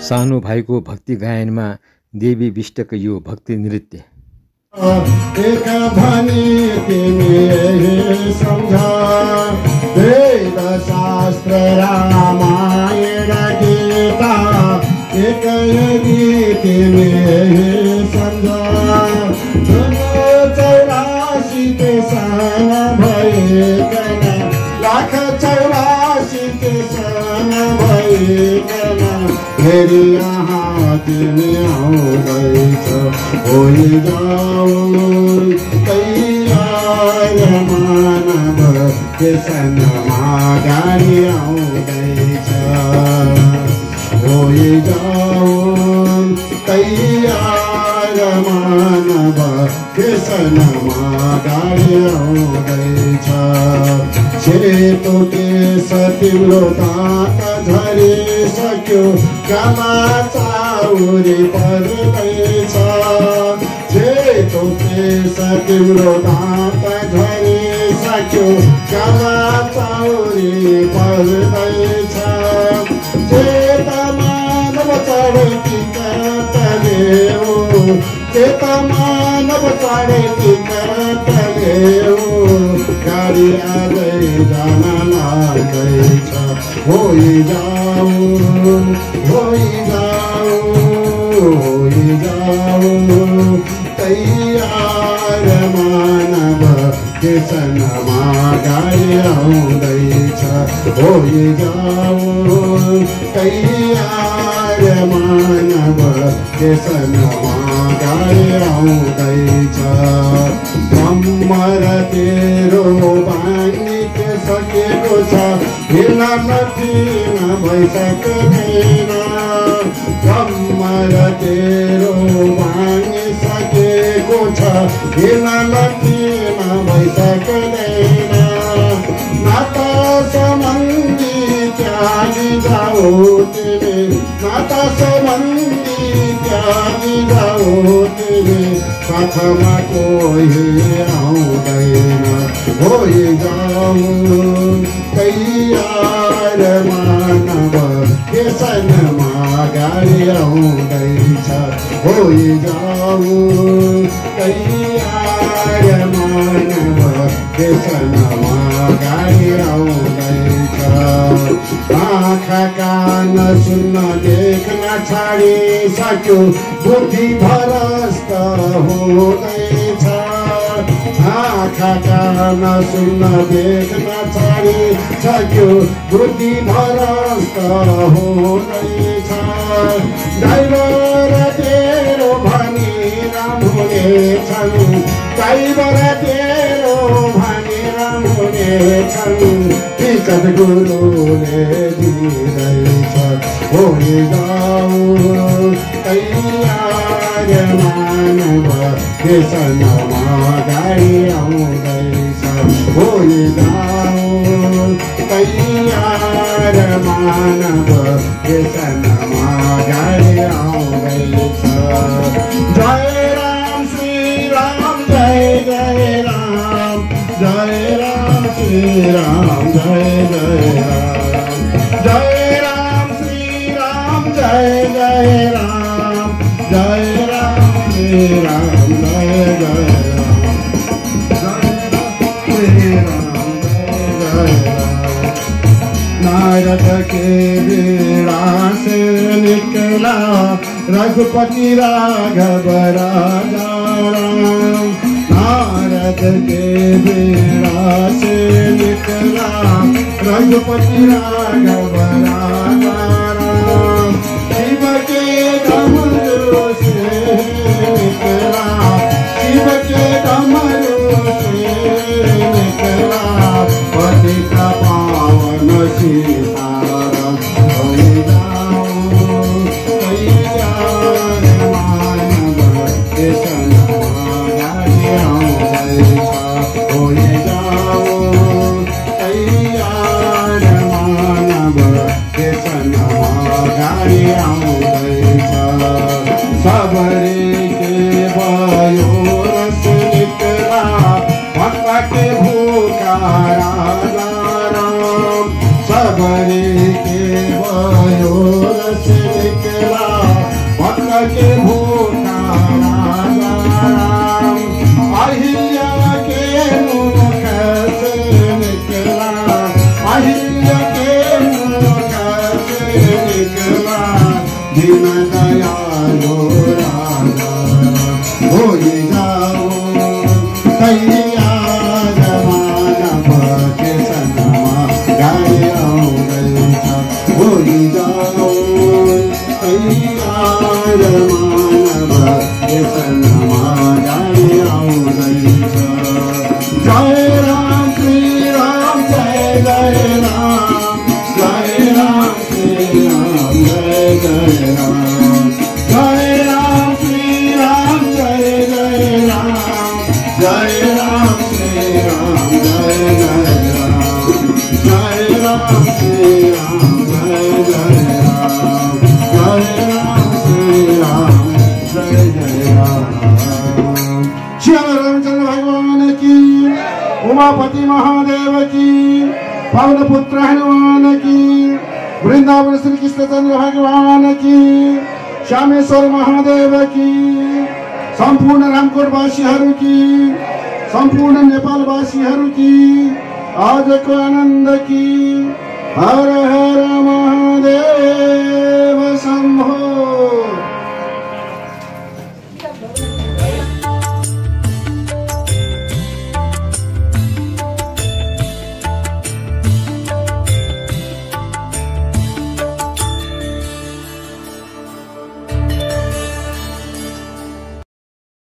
सानो भाइको भक्ति गायनमा देवी विष्टको यो भक्ति नृत्य। एक भनी तिमी सम्झ वेद शास्त्र रामायण गीता एक तिमी सम्झ 84 के सन भइकन लाख 84 के सन भइकन फेरि यहाँ तिमी आउँदैछ होइ जाऊ तैयार मानव त्यसनमा गाडी आउँदैछ होइ जाऊ तैयार मानव त्यसनमा गाडी आउँदैछ सेतो केस तिम्रो दाँत झरिसक्यो गामा चाउरी पर्दैछ सेतो केस तिम्रो दाँत झरिसक्यो गामा चाउरी पर्दैछ चेता मानव चढेकी काटले चेता मानव चढेकी काटले गाडी आजै जान लाग्दैछ होइ जाऊ तैयार मानव त्यसनमा गाडी आउँदैछ होइ जाऊ तैयार मानव त्यसनमा गाडी आउँदैछ कम्मर तेरो बाँधिक सकेको छ हिँड्न नठिन भइसक्दैन कम्मर तेरो भाँगिसकेको छ हिँड्न नठिन भइसक्दैन नाता सम्बन्धी त्यागी जाऊ तिमी नाता सम्बन्धी त्यागी जाऊ तिमी साथमा कोही आउँदैन होइ जाऊ तैयार मानव त्यसनमा गाडी आउँदैछ होइ जाऊ तैयार मानव त्यसनमा गाडी आउँदैछ आँखा कान सुन्न देख्न छाडिसक्यो बुद्धि भ्रष्ट हुँदैछ आँखा कान सुन्न देख्न छाडिसक्यो बुद्धि भ्रष्ट हुँदैछ ड्राइभर तेरो भनी राम हुनेछन् ड्राइभर तेरो भनी राम हुनेछन् टिकट गुरुले दिँदैछ होइ जाऊ तैयार मानव त्यसनमा गाडी आउँदैछ होइ जाऊ तैयार मानव त्यसनमा गाडी आउँदैछ जय राम श्री राम जय जय राम जय राम श्री राम जय जय राम जय राम श्री राम जय जय राम जय राम श्री राम जय जय राम जय राम श्री राम जय जय राम नारद के बीड़ा से निकला रघुपति राघव राजा राम नारद के बीड़ा से निकला रघुपति राघव राजा राम शिव के डमरू से निकला शिव के डमरू से निकला पति का पावन सीताराम होइ जाऊ तैयार मानव त्यसनमा गाडी आउँदैछ होइ जाऊ तैयार मानव त्यसनमा गाडी आउँदैछ सबरी के भयो रस निकला भक्त के भूखा राजा राम सबरी के भयो रस निकला के भूखा राजा राम अहिल्या के मुख से निकला अहिल्या के मुख से निकला दीन दयालु राजा हो जाओ तैयार मानव के सनमा गाय औरैसा हो जाओ तैयार मानव के सनमा गाय औरैसा जय राम श्री राम जय जय राम जय राम श्री राम जय जय राम जय राम श्री राम जय जय राम जय राम श्री राम जय जय राम जय राम श्री राम जय जय राम जय राम श्री राम जय जय राम। श्री रामचंद्र भगवान की, उमापति महादेव की, पवन पुत्र हनुमान की, वृंदावन श्री कृष्णचंद्र भगवान की, श्यामेश्वर महादेव की, संपूर्ण रामकोटवासीहरू की, संपूर्ण नेपालवासीहरू की, आजको आनंद की। हर हर